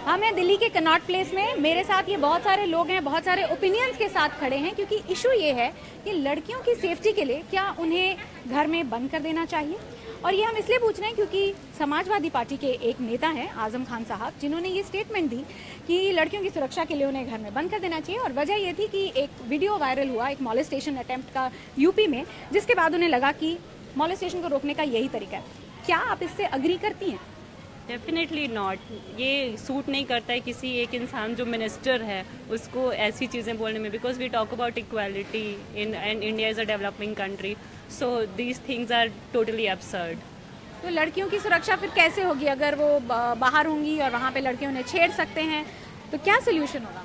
हम हैं दिल्ली के कनॉट प्लेस में। मेरे साथ ये बहुत सारे लोग हैं, बहुत सारे ओपिनियंस के साथ खड़े हैं, क्योंकि इशू ये है कि लड़कियों की सेफ्टी के लिए क्या उन्हें घर में बंद कर देना चाहिए। और ये हम इसलिए पूछ रहे हैं क्योंकि समाजवादी पार्टी के एक नेता हैं आजम खान साहब, जिन्होंने ये स्टेटमेंट दी कि लड़कियों की सुरक्षा के लिए उन्हें घर में बंद कर देना चाहिए। और वजह ये थी कि एक वीडियो वायरल हुआ एक मॉलेस्टेशन अटेम्प्ट का यूपी में, जिसके बाद उन्हें लगा कि मॉलेस्टेशन को रोकने का यही तरीका है। क्या आप इससे अग्री करती हैं? Definitely not. ये सूट नहीं करता है किसी एक इंसान जो मिनिस्टर है उसको ऐसी चीज़ें बोलने में, because we talk about equality in and India is a developing country, so these things are totally absurd. तो लड़कियों की सुरक्षा फिर कैसे होगी अगर वो बाहर होंगी और वहाँ पे लड़के उन्हें छेड़ सकते हैं, तो क्या सोल्यूशन होगा?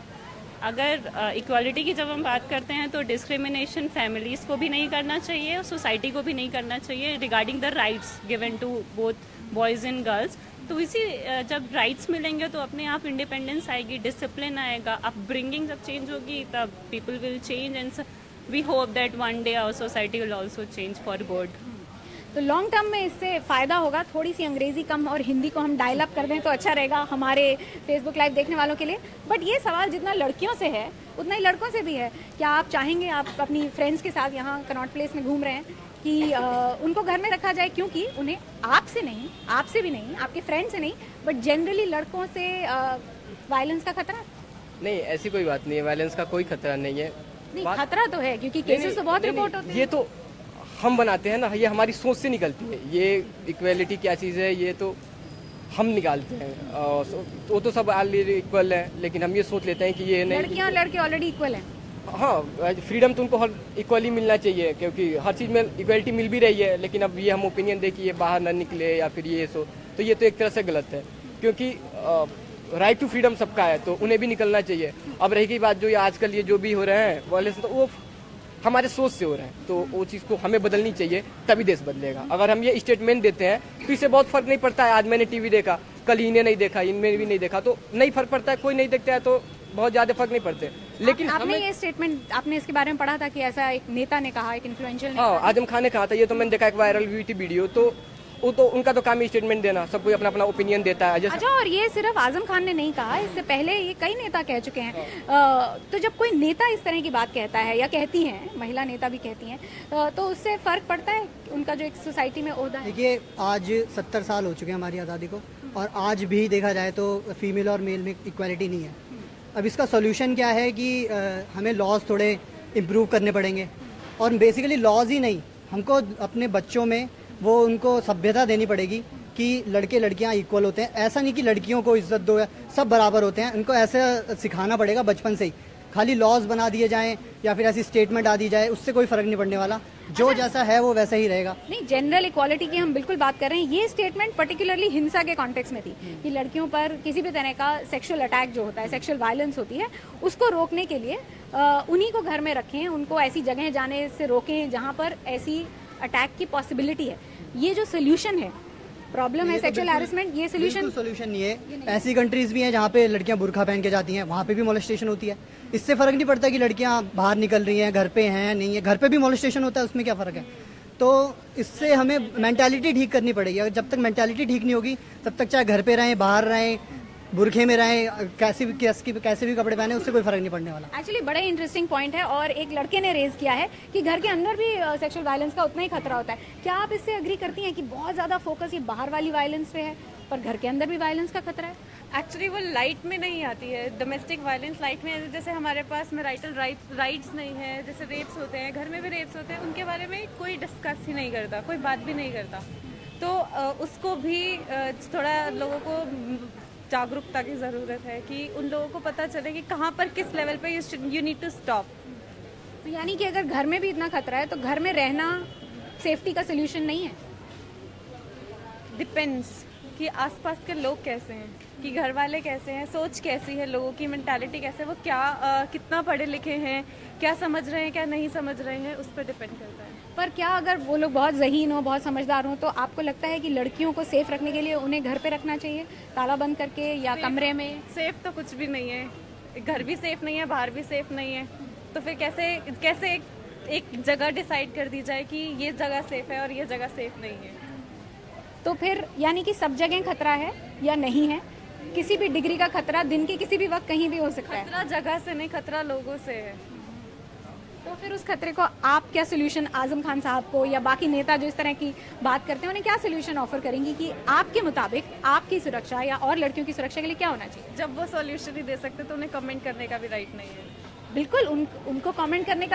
अगर इक्वालिटी की जब हम बात करते हैं तो डिस्क्रिमिनेशन फैमिलीज़ को भी नहीं करना चाहिए और सोसाइटी को भी नहीं करना चाहिए regarding the rights given to both boys and girls. तो इसी जब राइट्स मिलेंगे तो अपने आप इंडिपेंडेंस आएगी, डिसिप्लिन आएगा, अपब्रिंगिंग जब चेंज होगी तब people will change and we hope that one day our society will also change for good. तो लॉन्ग टर्म में इससे फ़ायदा होगा। थोड़ी सी अंग्रेज़ी कम और हिंदी को हम डायल अप कर दें तो अच्छा रहेगा हमारे फेसबुक लाइव देखने वालों के लिए। बट ये सवाल जितना लड़कियों से है उतना ही लड़कों से भी है। क्या आप चाहेंगे, आप अपनी फ्रेंड्स के साथ यहाँ कनॉट प्लेस में घूम रहे हैं, कि उनको घर में रखा जाए क्योंकि उन्हें आपसे नहीं, आपसे भी नहीं, आपके फ्रेंड से नहीं, बट जनरली लड़कों से वायलेंस का खतरा? नहीं, ऐसी कोई बात नहीं है, वायलेंस का कोई खतरा नहीं है। नहीं, खतरा तो है क्योंकि केसेस तो बहुत रिपोर्ट होते हैं। ये तो हम बनाते हैं ना, ये हमारी सोच से निकलती है। ये इक्वेलिटी क्या चीज़ है ये तो हम निकालते हैं। वो तो सब ऑलरेडी इक्वल है, लेकिन हम ये सोच लेते हैं कि ये नहीं, लड़कियां और लड़के ऑलरेडी इक्वल हैं। हाँ, फ्रीडम तो उनको हर इक्वली मिलना चाहिए, क्योंकि हर चीज़ में इक्वलिटी मिल भी रही है। लेकिन अब ये हम ओपिनियन दे कि ये बाहर ना निकले या फिर ये सो, तो ये तो एक तरह से गलत है, क्योंकि राइट टू फ्रीडम सबका है, तो उन्हें भी निकलना चाहिए। अब रही गई बात जो ये आजकल ये जो भी हो रहे हैं वायलेंस, तो वो हमारे सोच से हो रहा है, तो वो चीज़ को हमें बदलनी चाहिए, तभी देश बदलेगा। अगर हम ये स्टेटमेंट देते हैं तो इससे बहुत फर्क नहीं पड़ता है। आज मैंने टीवी देखा, कल इन्हें नहीं देखा, इनमें भी नहीं देखा, तो नहीं फर्क पड़ता है। कोई नहीं देखता है तो बहुत ज़्यादा फर्क नहीं पड़ते। लेकिन आपने ये स्टेटमेंट, आपने इसके बारे में पढ़ा था कि ऐसा एक नेता ने कहा, एक इन्फ्लुएंशियल, हाँ, आजम खान ने कहा था। ये तो मैंने देखा, एक वायरल हुई थी वीडियो, तो वो तो उनका तो काम ही स्टेटमेंट देना, सब कोई अपना अपना ओपिनियन देता है। अच्छा, और ये सिर्फ आजम खान ने नहीं कहा, इससे पहले ये कई नेता कह चुके हैं। तो जब कोई नेता इस तरह की बात कहता है या कहती हैं, महिला नेता भी कहती हैं, तो उससे फर्क पड़ता है उनका जो एक सोसाइटी में ओहदा है? देखिए, आज 70 साल हो चुके हैं हमारी आज़ादी को, और आज भी देखा जाए तो फीमेल और मेल में इक्वालिटी नहीं है। अब इसका सोल्यूशन क्या है कि हमें लॉज थोड़े इम्प्रूव करने पड़ेंगे, और बेसिकली लॉज ही नहीं, हमको अपने बच्चों में वो उनको सभ्यता देनी पड़ेगी कि लड़के लड़कियां इक्वल होते हैं। ऐसा नहीं कि लड़कियों को इज्जत दो, सब बराबर होते हैं। उनको ऐसे सिखाना पड़ेगा बचपन से ही। खाली लॉज बना दिए जाएं या फिर ऐसी स्टेटमेंट आ दी जाए, उससे कोई फर्क नहीं पड़ने वाला। जो जैसा है वो वैसा ही रहेगा। नहीं, जनरल इक्वालिटी की हम बिल्कुल बात कर रहे हैं। ये स्टेटमेंट पर्टिकुलरली हिंसा के कॉन्टेक्स्ट में थी कि लड़कियों पर किसी भी तरह का सेक्सुअल अटैक जो होता है, सेक्सुअल वायलेंस होती है, उसको रोकने के लिए उन्हीं को घर में रखें, उनको ऐसी जगह जाने से रोकें जहाँ पर ऐसी अटैक की पॉसिबिलिटी है। ये जो सोल्यूशन है, प्रॉब्लम है सेक्सुअल हैरेसमेंट, ये सोल्यूशन नहीं है। ऐसी कंट्रीज भी हैं जहाँ पे लड़कियां बुर्का पहन के जाती हैं, वहाँ पे भी मोलेस्टेशन होती है। इससे फर्क नहीं पड़ता कि लड़कियां बाहर निकल रही हैं, घर पे हैं नहीं है, घर पे भी मोलेस्टेशन होता है, उसमें क्या फर्क है? तो इससे हमें मेंटालिटी ठीक करनी पड़ेगी। अगर जब तक मेंटालिटी ठीक नहीं होगी तब तक चाहे घर पे रहें, बाहर रहें, बुरखे में रहें, कैसे भी कपड़े पहने, उससे कोई फर्क नहीं पड़ने वाला। एक्चुअली बड़ा इंटरेस्टिंग पॉइंट है, और एक लड़के ने रेज किया है कि घर के अंदर भी सेक्सुअल वायलेंस का उतना ही खतरा होता है। क्या आप इससे एग्री करती हैं कि बहुत ज़्यादा फोकस ये बाहर वाली वायलेंस पे है, पर घर के अंदर भी वायलेंस का खतरा है? एक्चुअली वो लाइट में नहीं आती है, डोमेस्टिक वायलेंस लाइट में। जैसे हमारे पास मैरिटल राइट्स नहीं है, जैसे रेप्स होते हैं, घर में भी रेप्स होते हैं, उनके बारे में कोई डिस्कस ही नहीं करता, कोई बात भी नहीं करता। तो उसको भी थोड़ा लोगों को जागरूकता की ज़रूरत है कि उन लोगों को पता चले कि कहाँ पर किस लेवल पे यू नीड टू स्टॉप। तो यानी कि अगर घर में भी इतना खतरा है तो घर में रहना सेफ्टी का सोल्यूशन नहीं है? डिपेंड्स कि आसपास के लोग कैसे हैं, कि घर वाले कैसे हैं, सोच कैसी है, लोगों की मेंटालिटी कैसे है, वो क्या कितना पढ़े लिखे हैं, क्या समझ रहे हैं, क्या नहीं समझ रहे हैं, उस पर डिपेंड करता है। पर क्या अगर वो लोग बहुत ज़हीन हो, बहुत समझदार हो, तो आपको लगता है कि लड़कियों को सेफ रखने के लिए उन्हें घर पे रखना चाहिए, ताला बंद करके या कमरे में? सेफ तो कुछ भी नहीं है, घर भी सेफ नहीं है, बाहर भी सेफ नहीं है, तो फिर कैसे एक जगह डिसाइड कर दी जाए कि ये जगह सेफ है और ये जगह सेफ नहीं है? तो फिर यानी कि सब जगह खतरा है या नहीं है, किसी भी डिग्री का खतरा दिन के किसी भी वक्त कहीं भी हो सकता है। खतरा जगह से नहीं, खतरा लोगों से है। तो फिर उस खतरे को आप क्या सोल्यूशन आजम खान साहब को या बाकी नेता जो इस तरह की बात करते हैं उन्हें क्या सोल्यूशन ऑफर करेंगी कि आपके मुताबिक आपकी सुरक्षा या और लड़कियों की सुरक्षा के लिए क्या होना चाहिए? जब वो सॉल्यूशन ही दे सकते तो उन्हें कमेंट करने का भी राइट नहीं है। बिल्कुल उनको कमेंट करने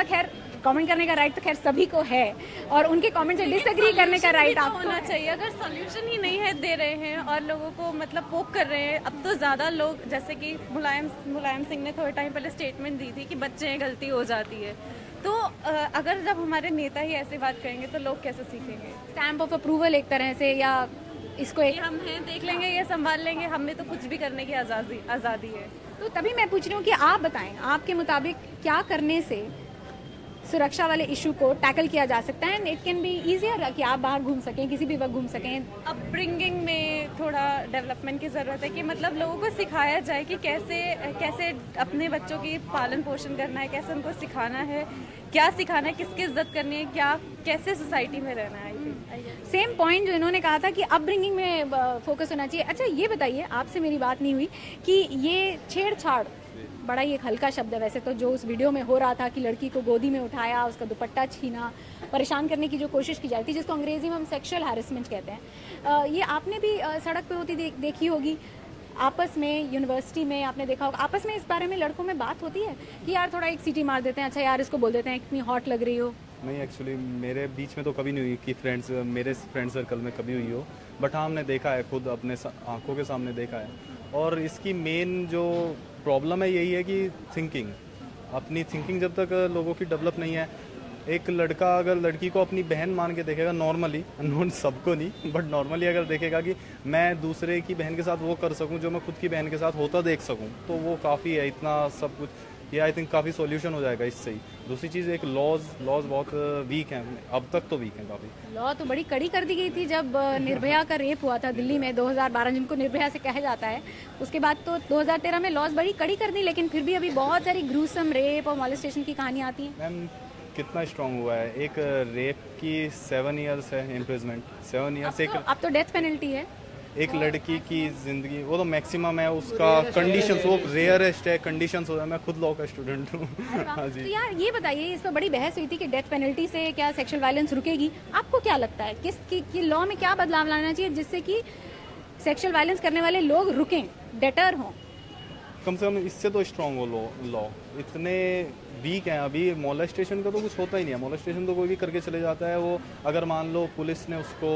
का राइट तो खैर सभी को है, और उनके कमेंट से डिसएग्री करने का राइट आपको होना चाहिए। अगर सॉल्यूशन ही नहीं है दे रहे हैं और लोगों को मतलब पोक कर रहे हैं, अब तो ज्यादा लोग, जैसे कि मुलायम सिंह ने थोड़े टाइम पहले स्टेटमेंट दी थी कि बच्चे हैं गलती हो जाती है, तो अगर जब हमारे नेता ही ऐसी बात करेंगे तो लोग कैसे सीखेंगे? स्टैम्प ऑफ अप्रूवल एक तरह से, या इसको एक हम हैं देख लेंगे, ये संभाल लेंगे, हमें तो कुछ भी करने की आज़ादी है। तो तभी मैं पूछ रही हूँ कि आप बताएं आपके मुताबिक क्या करने से सुरक्षा वाले इशू को टैकल किया जा सकता है? इट कैन बी ईजियर कि आप बाहर घूम सकें, किसी भी वक्त घूम सकें। अपब्रिंगिंग में थोड़ा डेवलपमेंट की ज़रूरत है कि मतलब लोगों को सिखाया जाए कि कैसे अपने बच्चों की पालन पोषण करना है, कैसे उनको सिखाना है, क्या सिखाना है, किसकी इज्जत करनी है, कैसे सोसाइटी में रहना है। सेम पॉइंट जो इन्होंने कहा था कि अपब्रिंगिंग में फोकस होना चाहिए। अच्छा ये बताइए, आपसे मेरी बात नहीं हुई कि ये छेड़छाड़, बड़ा ही एक हल्का शब्द है वैसे तो, जो उस वीडियो में हो रहा था कि लड़की को गोदी में उठाया, उसका दुपट्टा छीना, परेशान करने की जो कोशिश की जाती है, जिसको अंग्रेजी में हम सेक्सुअल हैरेसमेंट कहते हैं, ये आपने भी सड़क पे होती देखी होगी, आपस में यूनिवर्सिटी में आपने देखा होगा, आपस में इस बारे में लड़कों में बात होती है कि यार थोड़ा एक सीटी मार देते हैं, अच्छा यार इसको बोल देते हैं कितनी हॉट लग रही हो? नहीं, एक्चुअली मेरे बीच में तो कभी नहीं हुई कि मेरे फ्रेंड सर्कल में कभी हुई हो, बट हाँ हमने देखा है, खुद अपने आंखों के सामने देखा है। और इसकी मेन जो प्रॉब्लम है यही है कि अपनी थिंकिंग जब तक लोगों की डेवलप नहीं है, एक लड़का अगर लड़की को अपनी बहन मान के देखेगा नॉर्मली, नॉन सबको नहीं बट नॉर्मली अगर देखेगा कि मैं दूसरे की बहन के साथ वो कर सकूं जो मैं खुद की बहन के साथ होता देख सकूं, तो वो काफ़ी है। इतना सब कुछ ये आई थिंक काफ़ी सॉल्यूशन हो जाएगा इससे ही। दूसरी चीज़, एक लॉज बहुत वीक हैं, अब तक तो वीक हैं काफ़ी। लॉ तो बड़ी कड़ी कर दी गई थी जब निर्भया का रेप हुआ था दिल्ली में 2012, जिनको निर्भया से कहा जाता है। उसके बाद तो 2013 में लॉज बड़ी कड़ी कर दी, लेकिन फिर भी अभी बहुत सारी ग्रूसम रेप और मॉलेस्टेशन की कहानियाँ आती हैं। मैम कितना स्ट्रांग हुआ है, एक रेप की 7 ईयर्स है इम्प्रिजमेंट, 7 ईयर्स। अब तो डेथ पेनल्टी है। एक लड़की की जिंदगी वो तो मैक्सिमम है, उसका कंडीशंस वो रेयरेस्ट है, कंडीशंस होता है। मैं खुद लॉ का स्टूडेंट हूँ। हाँ जी। तो यार ये बताइए, इस पर बड़ी बहस हुई थी कि डेथ पेनल्टी से क्या सेक्सुअल वायलेंस रुकेगी? आपको क्या लगता है कि लॉ में क्या बदलाव लाना चाहिए जिससे कि सेक्सुअल वायलेंस करने वाले लोग रुकें, डेटर हों? कम से कम इससे तो स्ट्रांग हो लॉ। इतने वीक हैं अभी। मोलेस्टेशन का तो कुछ होता ही नहीं है, मोलेस्टेशन तो कोई भी करके चले जाता है। वो अगर मान लो पुलिस ने उसको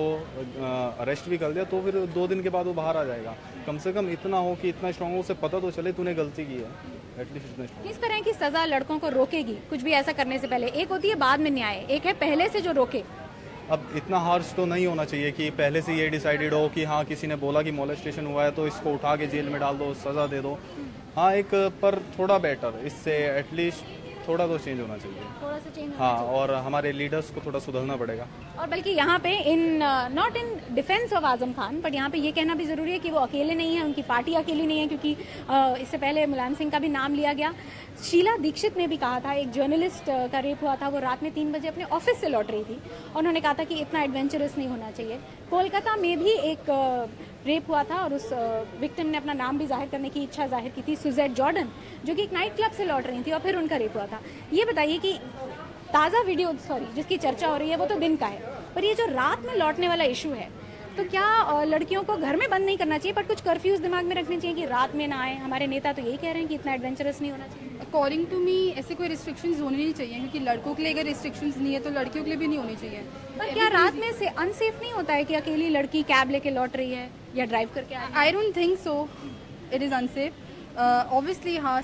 अरेस्ट भी कर दिया तो फिर 2 दिन के बाद वो बाहर आ जाएगा। कम से कम इतना हो कि इतना स्ट्रांग हो, उसे पता तो चले तूने गलती की है, एटलीस्ट इतना स्ट्रांग। किस तरह की सजा लड़कों को रोकेगी कुछ भी ऐसा करने से पहले? एक होती है बाद में न्याय, एक है पहले से जो रोके। अब इतना हार्श तो नहीं होना चाहिए कि पहले से ये डिसाइडेड हो कि हाँ किसी ने बोला कि मोलेस्टेशन हुआ है तो इसको उठा के जेल में डाल दो, सज़ा दे दो। हाँ एक पर थोड़ा बेटर, इससे एटलीस्ट थोड़ा तो चेंज होना चाहिए, थोड़ा सा चेंज। हाँ, और हमारे लीडर्स को थोड़ा सुधरना पड़ेगा। और बल्कि यहाँ पे not in defence of Azam Khan, but यहाँ पे ये कहना भी जरूरी है कि वो अकेले नहीं है, उनकी पार्टी अकेली नहीं है, क्योंकि इससे पहले मुलायम सिंह का भी नाम लिया गया। शीला दीक्षित ने भी कहा था, एक जर्नलिस्ट का रेप हुआ था, वो रात में 3 बजे अपने ऑफिस से लौट रही थी, उन्होंने कहा था कि इतना एडवेंचरस नहीं होना चाहिए। कोलकाता में भी एक रेप हुआ था और उस विक्टिम ने अपना नाम भी जाहिर करने की इच्छा जाहिर की थी, सुजेट जॉर्डन, जो कि एक नाइट क्लब से लौट रही थी और फिर उनका रेप हुआ था। ये बताइए कि ताज़ा वीडियो जिसकी चर्चा हो रही है वो तो दिन का है, पर ये जो रात में लौटने वाला इशू है, तो क्या लड़कियों को घर में बंद नहीं करना चाहिए, पर कुछ कर्फ्यूज दिमाग में रखने चाहिए कि रात में ना आए? हमारे नेता तो यही कह रहे हैं कि इतना एडवेंचरस नहीं होना चाहिए। अकॉर्डिंग टू मी ऐसे कोई रिस्ट्रिक्शंस होने नहीं चाहिए, क्योंकि लड़कों के लिए अगर रिस्ट्रिक्शंस नहीं है तो लड़कियों के लिए भी नहीं होनी चाहिए। पर क्या रात में से अनसेफ नहीं होता है कि अकेली लड़की कैब लेके लौट रही है या ड्राइव करके आ रही है? I don't think so it is unsafe. Obviously हाँ,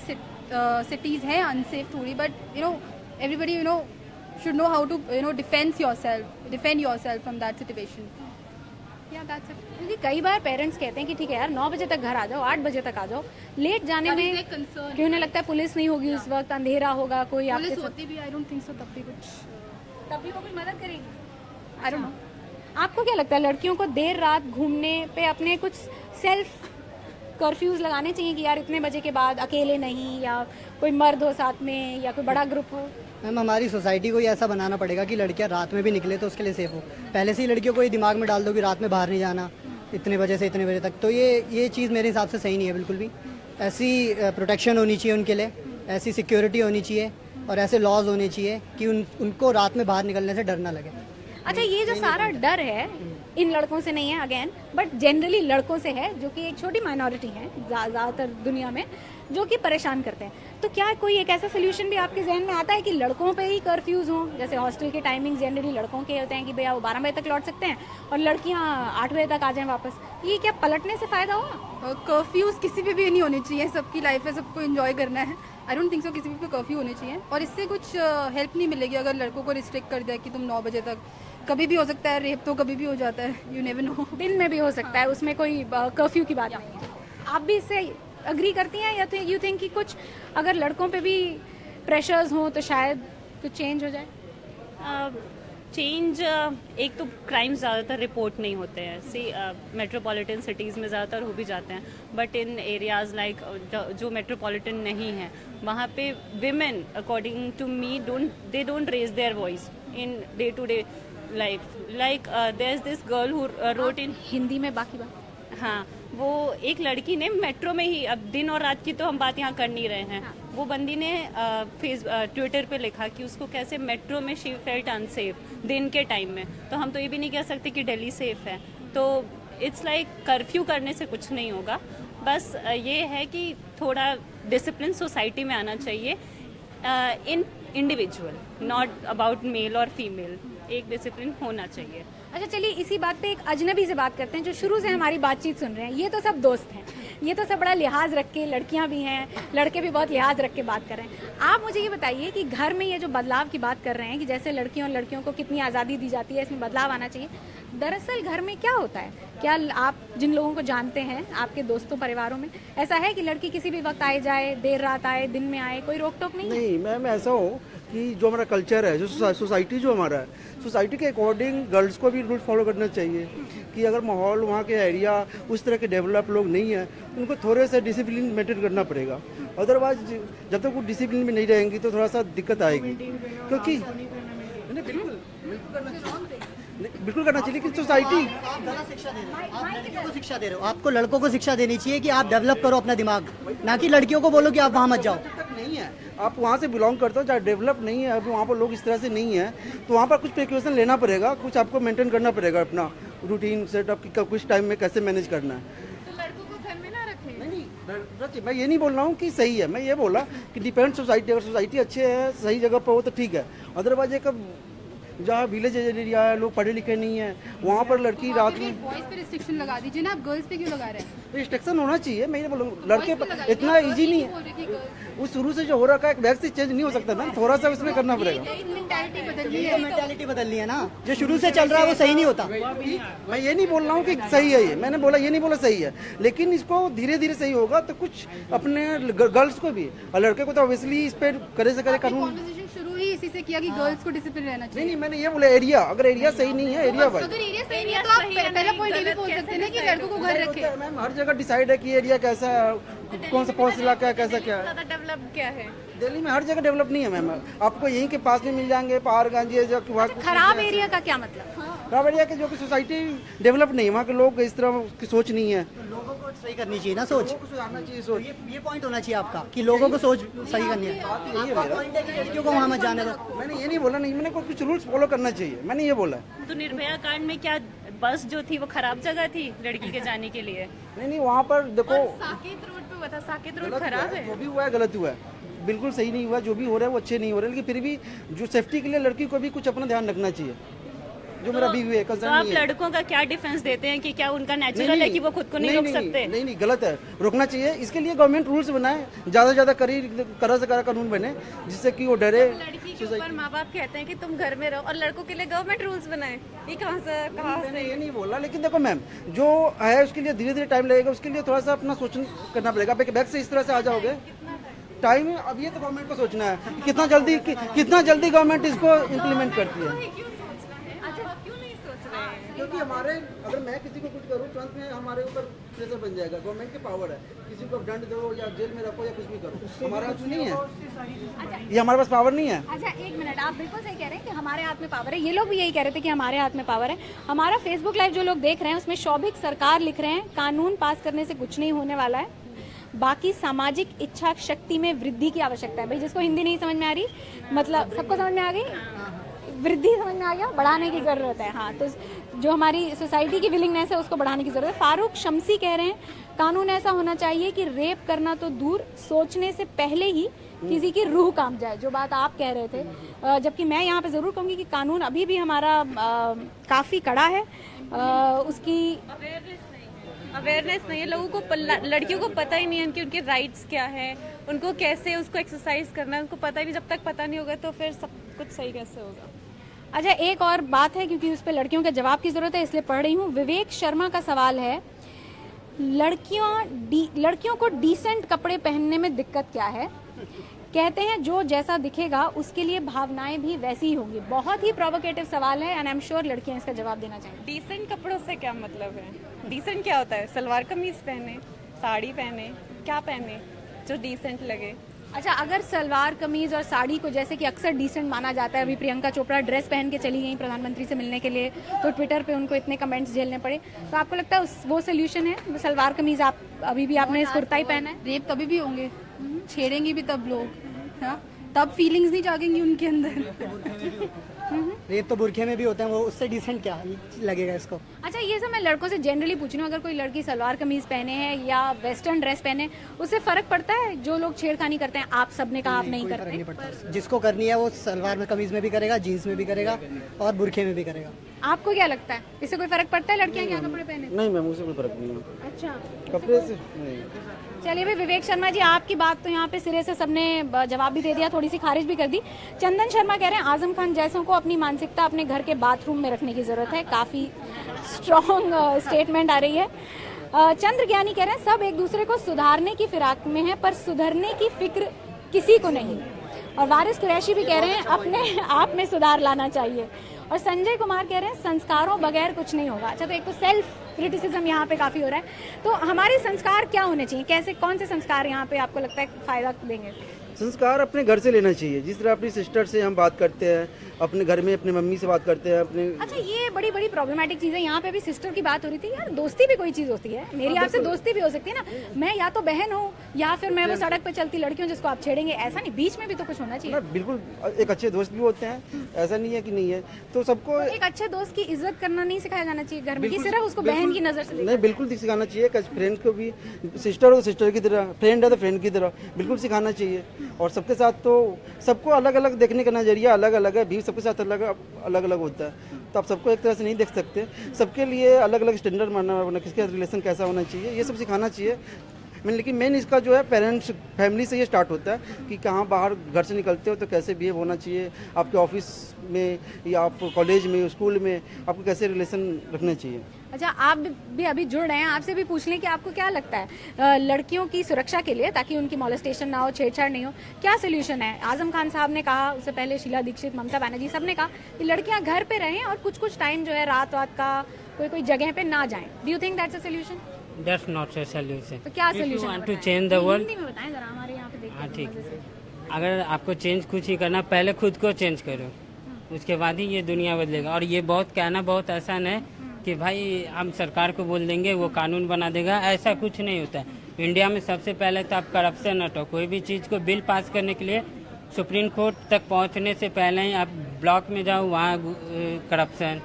सिटीज़ हैं अनसेफ थोड़ी, but everybody should know how to defend yourself from that situation. Yeah, that's it. क्योंकि कई बार पेरेंट्स कहते हैं कि ठीक है यार 9 बजे तक घर आ जाओ, 8 बजे तक आ जाओ, लेट जाने में क्यों उन्हें लगता है पुलिस नहीं होगी उस वक्त, अंधेरा होगा, कोई पुलिस होती भी, आई डोंट थिंक सो, तब भी कोई मदद करेगी। आई डोंट नो, आपको क्या लगता है लड़कियों को देर रात घूमने पे अपने कुछ सेल्फ कर्फ्यूज लगाने चाहिए कि यार इतने बजे के बाद अकेले नहीं, या कोई मर्द हो साथ में या कोई बड़ा ग्रुप हो? मैम हमारी सोसाइटी को ही ऐसा बनाना पड़ेगा कि लड़कियां रात में भी निकले तो उसके लिए सेफ हो। पहले से ही लड़कियों को ये दिमाग में डाल दो कि रात में बाहर नहीं जाना, इतने बजे से इतने बजे तक, तो ये चीज़ मेरे हिसाब से सही नहीं है बिल्कुल भी। ऐसी प्रोटेक्शन होनी चाहिए उनके लिए, ऐसी सिक्योरिटी होनी चाहिए और ऐसे लॉज होने चाहिए कि उनको रात में बाहर निकलने से डर ना लगे। अच्छा, ये जो सारा डर है इन लड़कों से नहीं है अगेन, बट जनरली लड़कों से है, जो कि एक छोटी माइनॉरिटी है ज़्यादातर दुनिया में, जो कि परेशान करते हैं। तो क्या कोई एक ऐसा सोल्यूशन भी आपके जहन में आता है कि लड़कों पे ही कर्फ्यूज़ हों? जैसे हॉस्टल के टाइमिंग जनरली लड़कों के होते हैं कि भैया वो 12 बजे तक लौट सकते हैं और लड़कियां 8 बजे तक आ जाएं वापस। ये क्या पलटने से फ़ायदा होगा? कर्फ्यूज किसी पे भी नहीं होनी चाहिए, सबकी लाइफ है, सबको एंजॉय करना है। आई डोंट थिंक सो किसी पे कर्फ्यू होने चाहिए, और इससे कुछ हेल्प नहीं मिलेगी अगर लड़कों को रिस्ट्रिक्ट कर दिया कि तुम 9 बजे तक। कभी भी हो सकता है रेप, तो कभी भी हो जाता है, यू नेवर नो। दिन में भी हो सकता है, उसमें कोई कर्फ्यू की बात नहीं है। आप भी इससे अग्री करती हैं या तो यू थिंक कि कुछ अगर लड़कों पे भी प्रेशर्स हों तो शायद कुछ चेंज हो जाए? चेंज एक तो क्राइम ज़्यादातर रिपोर्ट नहीं होते हैं, सी मेट्रोपॉलिटन सिटीज़ में ज़्यादातर हो भी जाते हैं, बट इन एरियाज़ लाइक जो मेट्रोपॉलिटन नहीं है वहाँ पे women according to me they don't raise their voice in day to day life. Like there is this girl who wrote in Hindi में बाकी बात। हाँ, वो एक लड़की ने मेट्रो में ही, अब दिन और रात की तो हम बात यहाँ कर नहीं रहे हैं, वो बंदी ने ट्विटर पे लिखा कि उसको कैसे मेट्रो में शी फेल्ट अनसेफ दिन के टाइम में। तो हम तो ये भी नहीं कह सकते कि दिल्ली सेफ है। तो इट्स लाइक कर्फ्यू करने से कुछ नहीं होगा, बस ये है कि थोड़ा डिसिप्लिन सोसाइटी में आना चाहिए, in individual, not about male और फीमेल, एक डिसिप्लिन होना चाहिए। अच्छा, चलिए इसी बात पे एक अजनबी से बात करते हैं जो शुरू से हमारी बातचीत सुन रहे हैं। ये तो सब दोस्त हैं, ये तो सब बड़ा लिहाज रख के, लड़कियां भी हैं, लड़के भी बहुत लिहाज रख के बात कर रहे हैं। आप मुझे ये बताइए कि घर में ये जो बदलाव की बात कर रहे हैं कि जैसे लड़कियों और लड़कियों को कितनी आज़ादी दी जाती है, इसमें बदलाव आना चाहिए, दरअसल घर में क्या होता है? क्या आप जिन लोगों को जानते हैं, आपके दोस्तों परिवारों में ऐसा है कि लड़की किसी भी वक्त आए जाए, देर रात आए, दिन में आए, कोई रोक टोक नहीं? नहीं मैम, ऐसा हो कि जो हमारा कल्चर है, जो सोसाइटी जो हमारा है, सोसाइटी के अकॉर्डिंग गर्ल्स को भी रूल फॉलो करना चाहिए कि अगर माहौल वहाँ के एरिया उस तरह के डेवलप लोग नहीं है, उनको थोड़े से डिसिप्लिन मेंटेन करना पड़ेगा। अदरवाइज जब तक वो डिसिप्लिन में नहीं रहेंगी तो थोड़ा सा दिक्कत आएगी, क्योंकि बिल्कुल करना चाहिए। लेकिन सोसाइटी, आप गलत शिक्षा दे रहे हो, आप लड़कियों को शिक्षा दे रहे हो। आपको लड़कों को शिक्षा देनी चाहिए कि आप डेवलप करो अपना दिमाग, ना कि लड़कियों को बोलो कि आप वहाँ मत जाओ। नहीं है, आप वहाँ से बिलोंग करते हो, चाहे डेवलप नहीं है, अभी वहाँ पर लोग इस तरह से नहीं है, तो वहाँ पर कुछ प्रिकॉशन लेना पड़ेगा, कुछ आपको मेंटेन करना पड़ेगा अपना रूटीन सेटअप की कुछ टाइम में कैसे मैनेज करना है। तो लड़कों को घर में ना रखें? नहीं, मैं ये नहीं बोल रहा हूँ कि सही है, मैं ये बोला कि डिपेंड सोसाइटी, अगर सोसाइटी अच्छे है, सही जगह पर हो तो ठीक है। अदरवाइज एक जहाँ विलेज एरिया है, लोग पढ़े लिखे नहीं है, वहाँ पर लड़की रात में बॉयज पे रिस्ट्रिक्शन लगा दीजिए ना, आप गर्ल्स पे क्यों लगा रहे हैं? रिस्ट्रिक्शन होना चाहिए। मैं ये बोलूँ लड़के इतना इजी नहीं है, वो शुरू से जो हो रखा है एक बैग से चेंज नहीं हो सकता ना, थोड़ा सा उसमें करना पड़ेगा। मेंटालिटी बदलनी है ना, जो शुरू से चल रहा है वो सही नहीं होता। मैं ये नहीं बोल रहा हूँ कि सही है, ये मैंने बोला ये नहीं बोला सही है, लेकिन इसको धीरे धीरे सही होगा तो कुछ अपने गर्ल्स को भी और लड़के को तो ऑब्वियसली इस पर करे से करे कानून। शुरू ही इसी से किया कि गर्ल्स को डिसिप्लिन रहना चाहिए। नहीं, मैंने ये बोला एरिया, अगर एरिया सही नहीं है, एरिया वाइज, अगर एरिया सही नहीं है तो आप पहला पॉइंट ये भी बोल सकते हैं ना कि लड़कों को घर रखे। मैम हर जगह डिसाइड है कि एरिया कैसा है, कौन सा इलाका है, कैसा क्या है। ज़्यादा डेवलप क्या है? दिल्ली में हर जगह डेवलप नहीं है मैम, आपको यहीं के पास में मिल जाएंगे पहाड़ गांजी जो खराब एरिया का क्या मतलब? खराब एरिया के जो कि सोसाइटी डेवलप नहीं है, वहाँ के लोग इस तरह की सोच नहीं है। लोगों को सही करनी चाहिए ना सोच, सुधारना चाहिए सोच। ये पॉइंट होना चाहिए आपका कि लोगों को सोच सही करनी है। आपका पॉइंट है कि लड़कियों को वहाँ मत जाने दो। मैंने ये नहीं बोला, नहीं, मैंने कुछ रूल्स फॉलो करना चाहिए, मैंने ये बोला। तो निर्भया कांड में क्या बस जो थी वो खराब जगह थी लड़की के जाने के लिए? नहीं, वहाँ पर देखो साकेत रोड पे हुआ था, साकेत रोड गलत खराब हुआ है। जो भी हुआ है गलत हुआ है, बिल्कुल सही नहीं हुआ। जो भी हो रहा है वो अच्छे नहीं हो रहे, लेकिन फिर भी जो सेफ्टी के लिए लड़की को भी कुछ अपना ध्यान रखना चाहिए, जो मेरा भी हुआ तो आप लड़कों का क्या डिफेंस देते हैं कि क्या उनका नेचुरल है कि वो खुद को नहीं रोक सकते? नहीं, गलत है, रोकना चाहिए। इसके लिए गवर्नमेंट रूल्स बनाए, ज्यादा से ज्यादा कड़ा से कड़ा कानून बने जिससे कि वो डरे। लड़की के ऊपर माँ बाप कहते हैं कि तुम घर में रहो और लड़कों के लिए गवर्नमेंट रूल्स बनाए, ये कहाँ से? ये नहीं बोला, लेकिन देखो मैम, जो है उसके लिए धीरे धीरे टाइम लगेगा, उसके लिए थोड़ा सा अपना सोचना करना पड़ेगा। बैग से इस तरह से आ जाओगे टाइम, अब ये तो गवर्नमेंट को सोचना है कितना जल्दी गवर्नमेंट इसको इम्प्लीमेंट करती है। क्यों सोचना है? अच्छा, क्यों नहीं सोच रहे हैं? क्योंकि हमारे अगर मैं किसी को कुछ करूँ तुरंत में हमारे ऊपर प्रेशर बन जाएगा। गवर्नमेंट की पावर है, किसी को दंड दो या जेल में रखो या कुछ भी करो, हमारे हाथ में नहीं है, ये हमारे पास पावर नहीं है। अच्छा एक मिनट, आप बिल्कुल सही कह रहे हैं कि हमारे हाथ में पावर है। ये लोग भी यही कह रहे थे कि हमारे हाथ में पावर है। हमारा फेसबुक लाइव जो लोग देख रहे हैं उसमें शौभिक सरकार लिख रहे हैं कानून पास करने से कुछ नहीं होने वाला है, बाकी सामाजिक इच्छा शक्ति में वृद्धि की आवश्यकता है। भाई जिसको हिंदी नहीं समझ में आ रही, मतलब सबको समझ में आ गई, वृद्धि समझ में आ गया, बढ़ाने की जरूरत है। हाँ, तो जो हमारी सोसाइटी की विलिंगनेस है उसको बढ़ाने की जरूरत है। फारूक शमसी कह रहे हैं कानून ऐसा होना चाहिए कि रेप करना तो दूर, सोचने से पहले ही किसी की रूह कांप जाए, जो बात आप कह रहे थे। जबकि मैं यहाँ पे जरूर कहूँगी कि कानून अभी भी हमारा काफी कड़ा है। उसकी अवेयरनेस नहीं है लोगों को, लड़कियों को पता ही नहीं है कि उनके राइट्स क्या है, उनको कैसे उसको एक्सरसाइज करना है, उनको पता ही नहीं। जब तक पता नहीं होगा तो फिर सब कुछ सही कैसे होगा। अच्छा एक और बात है, क्योंकि उस पर लड़कियों के जवाब की जरूरत है इसलिए पढ़ रही हूँ। विवेक शर्मा का सवाल है, लड़कियों को डिसेंट कपड़े पहनने में दिक्कत क्या है? कहते हैं जो जैसा दिखेगा उसके लिए भावनाएं भी वैसी ही होंगी। बहुत ही प्रोवोकेटिव सवाल है एंड आई एम श्योर लड़कियां इसका जवाब देना चाहेंगी। डिसेंट कपड़ों से क्या मतलब है? डिसेंट क्या होता है? सलवार कमीज पहने, साड़ी पहने, क्या पहने जो डिसेंट लगे? अच्छा अगर सलवार कमीज और साड़ी को जैसे कि अक्सर डिसेंट माना जाता है, अभी प्रियंका चोपड़ा ड्रेस पहन के चली गई प्रधानमंत्री से मिलने के लिए, तो ट्विटर पे उनको इतने कमेंट्स झेलने पड़े, तो आपको लगता है वो सोल्यूशन है? सलवार कमीज आप अभी भी आपने कुर्ता ही पहना है। रेप तभी भी होंगे, छेड़ेंगे भी तब लोग, हाँ तब फीलिंग्स नहीं जागेंगी उनके अंदर। रेप तो बुरखे में भी होते हैं, वो उससे डिसेंट क्या लगेगा इसको? अच्छा ये सब मैं लड़कों से जनरली पूछ रही हूँ, अगर कोई लड़की सलवार कमीज पहने हैं या वेस्टर्न ड्रेस पहने, उससे फर्क पड़ता है? जो लोग छेड़खानी करते हैं, आप सबने कहा आप नहीं करते, नहीं पड़ता। जिसको करनी है वो सलवार में कमीज में भी करेगा, जीन्स में भी करेगा और बुरखे में भी करेगा। आपको क्या लगता है इससे कोई फर्क पड़ता है लड़कियां क्या कपड़े पहने? नहीं मैम, उससे कोई फर्क नहीं है। अच्छा कपड़े से नहीं। चलिए भाई विवेक शर्मा जी, आपकी बात तो यहाँ पे सिरे से सबने जवाब भी दे दिया, थोड़ी सी खारिज भी कर दी। चंदन शर्मा कह रहे हैं आजम खान जैसों को अपनी मानसिकता अपने घर के बाथरूम में रखने की जरूरत है। काफी स्ट्रॉन्ग स्टेटमेंट आ रही है। चंद्र ज्ञानी कह रहे हैं सब एक दूसरे को सुधारने की फिराक में है पर सुधरने की फिक्र किसी को नहीं। और वारिस कुरैशी भी कह रहे हैं अपने आप में सुधार लाना चाहिए। और संजय कुमार कह रहे हैं संस्कारों बगैर कुछ नहीं होगा। अच्छा तो एक तो सेल्फ क्रिटिसिज्म यहाँ पे काफी हो रहा है, तो हमारे संस्कार क्या होने चाहिए? कैसे, कौन से संस्कार यहाँ पे आपको लगता है फायदा देंगे? संस्कार अपने घर से लेना चाहिए। जिस तरह अपनी सिस्टर से हम बात करते हैं, अपने घर में अपने मम्मी से बात करते हैं अपने। अच्छा ये बड़ी बड़ी प्रॉब्लमेटिक चीज है। यहाँ पे भी सिस्टर की बात हो रही थी यार, दोस्ती भी कोई चीज होती है। मेरी आपसे दोस्ती भी हो सकती है ना, मैं या तो बहन हूँ या फिर मैं वो सड़क पे चलती लड़की हूँ जिसको आप छेड़ेंगे, ऐसा नहीं, बीच में भी तो कुछ होना चाहिए। बिल्कुल, एक अच्छे दोस्त भी होते हैं, ऐसा नहीं है कि नहीं है। तो सबको एक अच्छे दोस्त की इज्जत करना नहीं सिखाया जाना चाहिए घर में, कि सिर्फ उसको बहन की नजर से नहीं, बिल्कुल सिखाना चाहिए। फ्रेंड को भी, सिस्टर हो तो सिस्टर की तरह, फ्रेंड है तो फ्रेंड की तरह बिल्कुल सिखाना चाहिए। और सबके साथ तो सबको अलग अलग देखने का नजरिया अलग अलग है, भी सबके साथ अलग अलग होता है, तो आप सबको एक तरह से नहीं देख सकते। सबके लिए अलग अलग स्टैंडर्ड मानना, किसका रिलेशन कैसा होना चाहिए, ये सब सिखाना चाहिए। लेकिन मेन इसका जो है पेरेंट्स, फैमिली से ये स्टार्ट होता है कि कहाँ बाहर घर से निकलते हो तो कैसे बिहेव होना चाहिए, आपके ऑफिस में या आप कॉलेज में, स्कूल में आपको कैसे रिलेशन रखना चाहिए। अच्छा आप भी अभी जुड़ रहे हैं, आपसे भी पूछ लें कि आपको क्या लगता है लड़कियों की सुरक्षा के लिए, ताकि उनकी मॉलेस्टेशन ना हो, छेड़छाड़ नहीं हो, क्या सोल्यूशन है? आजम खान साहब ने कहा, उससे पहले शीला दीक्षित, ममता बनर्जी सब ने कहा कि लड़कियां घर पे रहें और कुछ कुछ टाइम जो है रात का कोई जगह पे ना जाएं। Do you think that's a solution? That's not a solution. तो क्या If you solution want to change the world, Hindi में बताएं जरा, हमारे यहाँ पे देखते हैं ठीक मजे से। अगर आपको चेंज कुछ ही करना, पहले खुद को चेंज करो, उसके बाद ही ये दुनिया बदलेगा। और ये बहुत कहना बहुत आसान है कि भाई हम सरकार को बोल देंगे वो कानून बना देगा, ऐसा कुछ नहीं होता है। इंडिया में सबसे पहले तो आप करप्शन हटाओ। कोई भी चीज़ को बिल पास करने के लिए सुप्रीम कोर्ट तक पहुंचने से पहले ही आप ब्लॉक में जाओ, वहाँ करप्शन,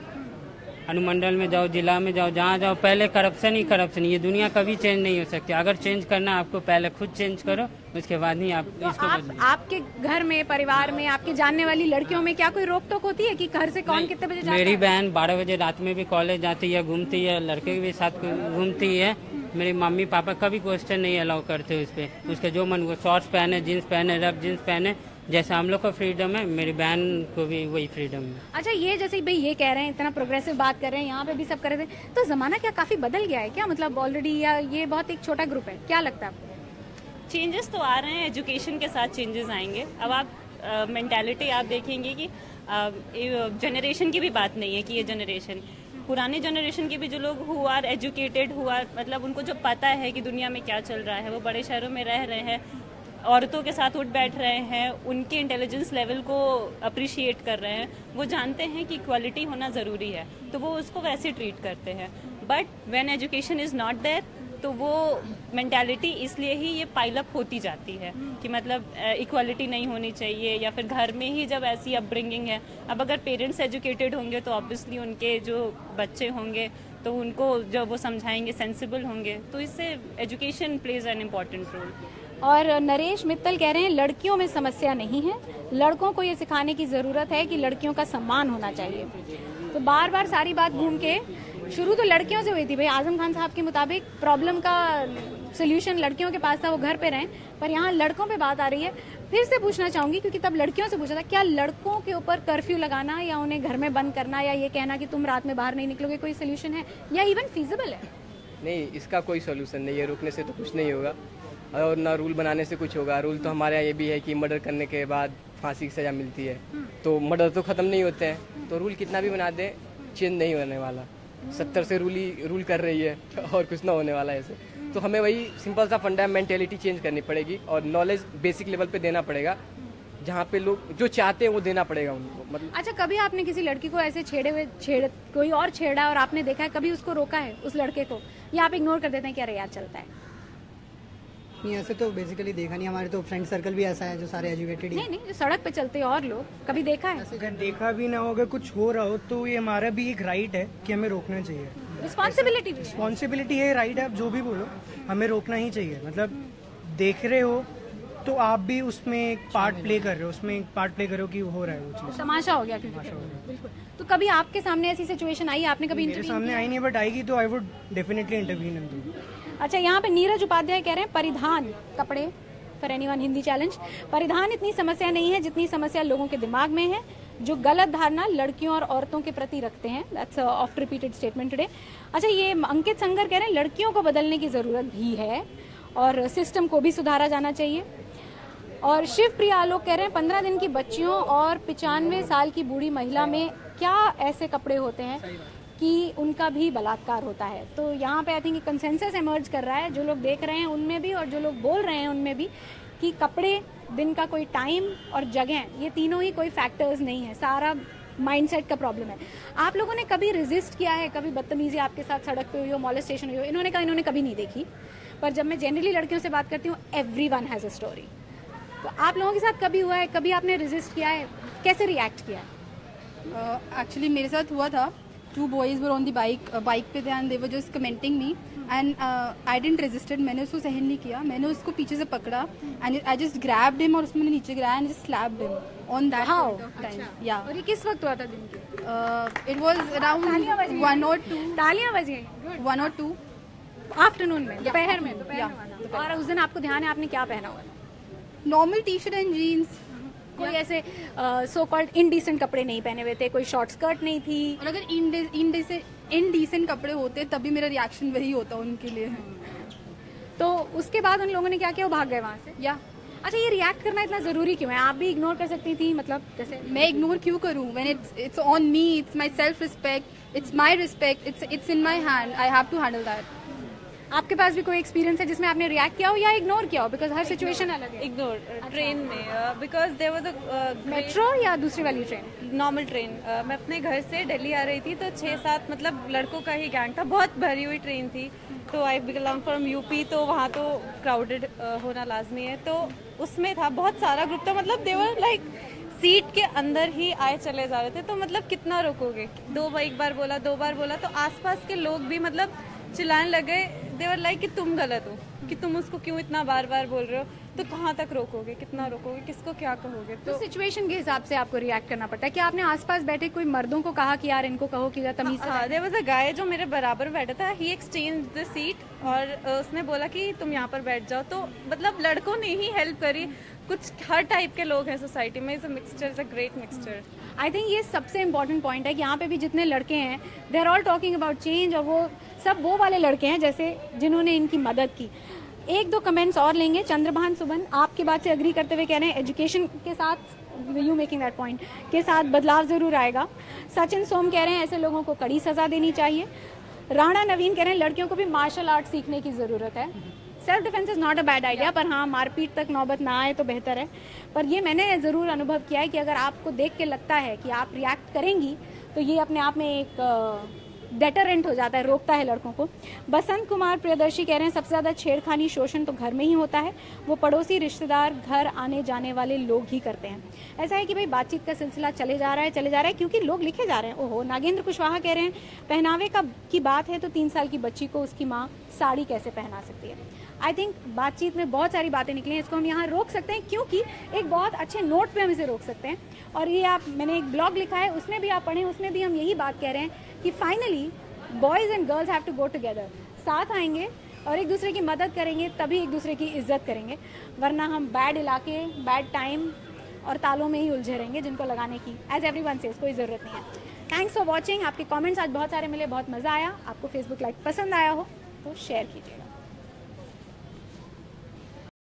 अनुमंडल में जाओ, जिला में जाओ, जहाँ जाओ पहले करप्शन ही करप्शन। ये दुनिया कभी चेंज नहीं हो सकती। अगर चेंज करना आपको पहले खुद चेंज करो, उसके बाद ही आप तो इसको बदलो। आपके घर में, परिवार में, आपके जानने वाली लड़कियों में क्या कोई रोक टोक होती है कि घर से कौन कितने बजे जाता है? मेरी बहन 12 बजे रात में भी कॉलेज जाती है, घूमती है, लड़के के साथ घूमती है। मेरे मम्मी पापा कभी क्वेश्चन नहीं अलाउ करते उस पर। उसके जो मन को, शॉर्ट्स पहने, जीन्स पहने, रफ जीन्स पहने, जैसे हम लोग को फ्रीडम है, मेरी बहन को भी वही फ्रीडम है। अच्छा ये जैसे भाई ये कह रहे हैं, इतना प्रोग्रेसिव बात कर रहे हैं, यहाँ पे भी सब कर रहे थे, तो जमाना क्या काफी बदल गया है क्या? मतलब ऑलरेडी, या ये बहुत एक छोटा ग्रुप है? क्या लगता है आपको? चेंजेस तो आ रहे हैं, एजुकेशन के साथ चेंजेस आएंगे। अब आप मेंटालिटी आप देखेंगे कि जनरेशन की भी बात नहीं है कि ये जनरेशन पुराने जनरेशन के भी जो लोग हु आर एजुकेटेड मतलब उनको जो पता है कि दुनिया में क्या चल रहा है, वो बड़े शहरों में रह रहे हैं, औरतों के साथ उठ बैठ रहे हैं, उनके इंटेलिजेंस लेवल को अप्रिशिएट कर रहे हैं, वो जानते हैं कि इक्वालिटी होना ज़रूरी है, तो वो उसको वैसे ट्रीट करते हैं। But when education is not there, तो वो मेंटालिटी इसलिए ही ये पाइल अप होती जाती है कि मतलब इक्वालिटी नहीं होनी चाहिए, या फिर घर में ही जब ऐसी अपब्रिंगिंग है। अब अगर पेरेंट्स एजुकेटेड होंगे तो ऑब्वियसली उनके जो बच्चे होंगे तो उनको जब वो समझाएंगे सेंसिबल होंगे, तो इससे education plays an important role. और नरेश मित्तल कह रहे हैं लड़कियों में समस्या नहीं है, लड़कों को ये सिखाने की ज़रूरत है कि लड़कियों का सम्मान होना चाहिए। तो बार बार सारी बात घूम के शुरू तो लड़कियों से हुई थी भाई, आजम खान साहब के मुताबिक प्रॉब्लम का सोल्यूशन लड़कियों के पास था, वो घर पे रहें, पर यहाँ लड़कों पे बात आ रही है। फिर से पूछना चाहूंगी, क्योंकि तब लड़कियों से पूछा था, क्या लड़कों के ऊपर कर्फ्यू लगाना या उन्हें घर में बंद करना या ये कहना कि तुम रात में बाहर नहीं निकलोगे कोई सोल्यूशन है या इवन फीजिबल है? नहीं, इसका कोई सोल्यूशन नहीं है, रुकने से तो कुछ नहीं होगा और ना रूल बनाने से कुछ होगा। रूल तो हमारे यहाँ ये भी है कि मर्डर करने के बाद फांसी की सज़ा मिलती है, तो मर्डर तो ख़त्म नहीं होते हैं, तो रूल कितना भी बना दे चेंज नहीं होने वाला। 70 से रूल कर रही है और कुछ ना होने वाला है ऐसे। तो हमें वही सिंपल सा फंडामेंटेलिटी चेंज करनी पड़ेगी और नॉलेज बेसिक लेवल पे देना पड़ेगा, जहाँ पे लोग जो चाहते हैं वो देना पड़ेगा उनको। मतलब अच्छा, कभी आपने किसी लड़की को ऐसे कोई और छेड़ा और आपने देखा है, कभी उसको रोका है उस लड़के को, या आप इग्नोर कर देते हैं कि अरे यार चलता है? नहीं, ऐसे तो बेसिकली देखा नहीं, हमारे तो फ्रेंड सर्कल भी ऐसा है जो सारे एजुकेटेड ही। नहीं, जो सड़क पे चलते हैं और लोग, कभी देखा है? अगर देखा भी ना हो, अगर कुछ हो रहा हो तो ये हमारा भी एक राइट है कि हमें रोकना चाहिए। रिस्पॉन्सिबिलिटी है, राइट है, आप जो भी बोलो हमें रोकना ही चाहिए। मतलब देख रहे हो तो आप भी उसमें एक पार्ट प्ले कर रहे हो, उसमें एक पार्ट प्ले कर रहे हो कि हो रहा है वो चीज़, तमाशा हो गया। बिल्कुल। तो कभी आपके सामने ऐसी सिचुएशन आई, आपने कभी मेरे सामने आई नहीं, बट आएगी तो I would definitely intervene into. अच्छा, यहाँ पे नीरज उपाध्याय कह रहे हैं परिधान कपड़े फॉर एनीवन हिंदी चैलेंज, परिधान इतनी समस्या नहीं है जितनी समस्या लोगों के दिमाग में है, जो गलत धारणा लड़कियों और औरतों के प्रति रखते हैं। That's oft repeated statement today. अच्छा, ये अंकित संगर कह रहे हैं लड़कियों को बदलने की जरूरत भी है और सिस्टम को भी सुधारा जाना चाहिए। और शिव प्रिया आलोक कह रहे हैं 15 दिन की बच्चियों और 95 साल की बूढ़ी महिला में क्या ऐसे कपड़े होते हैं कि उनका भी बलात्कार होता है। तो यहाँ पे आई थिंक कंसेंसस इमर्ज कर रहा है, जो लोग देख रहे हैं उनमें भी और जो लोग बोल रहे हैं उनमें भी, कि कपड़े, दिन का कोई टाइम और जगह, ये तीनों ही कोई फैक्टर्स नहीं है, सारा माइंडसेट का प्रॉब्लम है। आप लोगों ने कभी रेजिस्ट किया है, कभी बदतमीजी आपके साथ सड़क पे हुई हो, मॉलेस्टेशन हुई हो? इन्होंने कहा इन्होंने कभी नहीं देखी, पर जब मैं जनरली लड़कियों से बात करती हूँ एवरीवन हैज़ अ स्टोरी। तो आप लोगों के साथ कभी हुआ है, कभी आपने रेजिस्ट किया है, कैसे रिएक्ट किया है? एक्चुअली मेरे साथ हुआ था, 2 boys were on the bike पे थे and they were just commenting me and I didn't resisted, मैंने उसको सहन नहीं किया, मैंने उसको पीछे से पकड़ा and I just grabbed him और उसको मैंने नीचे गिराया and just slapped him on that point of time. Yeah. और ये किस वक्त हुआ था दिन के? It was around 1 or 2. तालियां बजी 1 or 2 आफ्टरनून में, दोपहर में हुआ था। और उस दिन आपको ध्यान है आपने क्या पहना हुआ था? नॉर्मल टी-शर्ट एंड जीन्स, कोई ऐसे सो कॉल्ड इनडिसेंट कपड़े नहीं पहने हुए थे, कोई शॉर्ट स्कर्ट नहीं थी? और अगर इनडिसेंट कपड़े होते तभी मेरा रिएक्शन वही होता उनके लिए। तो उसके बाद उन लोगों ने क्या किया, वो भाग गए वहाँ से? या अच्छा, ये रिएक्ट करना इतना जरूरी क्यों है? आप भी इग्नोर कर सकती थी, मतलब जैसे मैं इग्नोर क्यों करूँ? When it's on me, it's my self respect, it's my respect, it's in my hand, I have to handle that. आपके पास भी कोई एक्सपीरियंस है जिसमें आपने रिएक्ट किया हो या इग्नोर किया हो? बिकॉज हर सिचुएशन अलग है। इग्नोर ट्रेन में, because there was a metro या दूसरी वाली ट्रेन? Normal train. मैं अपने घर से दिल्ली आ रही थी, तो 6-7 मतलब लड़कों का ही गैंग था, बहुत भरी हुई ट्रेन थी। तो आई बिलोंग फ्रॉम यूपी, तो वहाँ तो क्राउडेड होना लाजमी है, तो उसमें था बहुत सारा ग्रुप था, मतलब दे वर लाइक सीट के अंदर ही आए चले जा रहे थे। तो मतलब कितना रोकोगे? एक बार बोला, 2 बार बोला, तो आसपास के लोग भी मतलब चिल्लाने लगे, देवर लाइक कि तुम गलत हो, कि तुम उसको क्यों इतना बार बार बोल रहे हो, तो कहाँ तक रोकोगे, कितना रोकोगे, किसको क्या कहोगे? तो सिचुएशन के हिसाब से आपको रिएक्ट करना पड़ता है। क्या आपने आसपास बैठे कोई मर्दों को कहा कि यार इनको कहो कि तमीज से? हाँ, देयर वाज अ गाय जो मेरे बराबर बैठा था, ही एक्सचेंज द सीट, और उसने बोला कि तुम यहाँ पर बैठ जाओ। तो मतलब लड़कों ने ही हेल्प करी। कुछ हर टाइप के लोग हैं सोसाइटी में, it's a mixture, it's a great mixture. I think ये सबसे इम्पोर्टेंट पॉइंट है कि यहाँ पे भी जितने लड़के हैं, they are all talking about change, और वो सब वो वाले लड़के हैं जैसे जिन्होंने इनकी मदद की। 1-2 कमेंट्स और लेंगे। चंद्रभान सुबन आपके बात से अग्री करते हुए कह रहे हैं एजुकेशन के साथ यू मेकिंग दैट पॉइंट के साथ बदलाव ज़रूर आएगा। सचिन सोम कह रहे हैं ऐसे लोगों को कड़ी सज़ा देनी चाहिए। राणा नवीन कह रहे हैं लड़कियों को भी मार्शल आर्ट सीखने की ज़रूरत है। Self defence is not a bad idea, पर हाँ मारपीट तक नौबत ना आए तो बेहतर है। पर ये मैंने ज़रूर अनुभव किया है कि अगर आपको देख के लगता है कि आप रिएक्ट करेंगी तो ये अपने आप में एक डेटरेंट हो जाता है, रोकता है लड़कों को। बसंत कुमार प्रियदर्शी कह रहे हैं सबसे ज़्यादा छेड़खानी शोषण तो घर में ही होता है, वो पड़ोसी रिश्तेदार घर आने जाने वाले लोग ही करते हैं। ऐसा है कि भाई बातचीत का सिलसिला चले जा रहा है क्योंकि लोग लिखे जा रहे हैं। ओहो, नागेंद्र कुशवाहा कह रहे हैं पहनावे की बात है तो 3 साल की बच्ची को उसकी माँ साड़ी कैसे पहना सकती है। आई थिंक बातचीत में बहुत सारी बातें निकली हैं, इसको हम यहाँ रोक सकते हैं क्योंकि एक बहुत अच्छे नोट पे हम इसे रोक सकते हैं। और ये मैंने एक ब्लॉग लिखा है, उसमें भी आप पढ़ें, उसमें भी हम यही बात कह रहे हैं कि finally boys and girls have to go together, साथ आएंगे और एक दूसरे की मदद करेंगे तभी एक दूसरे की इज्जत करेंगे, वरना हम बैड इलाके, बैड टाइम और तालों में ही उलझे रहेंगे जिनको लगाने की एज एवरीवन सेज कोई ज़रूरत नहीं है। Thanks for watching. आपके कमेंट्स आज बहुत सारे मिले, बहुत मज़ा आया। आपको फेसबुक लाइव पसंद आया हो तो शेयर कीजिएगा।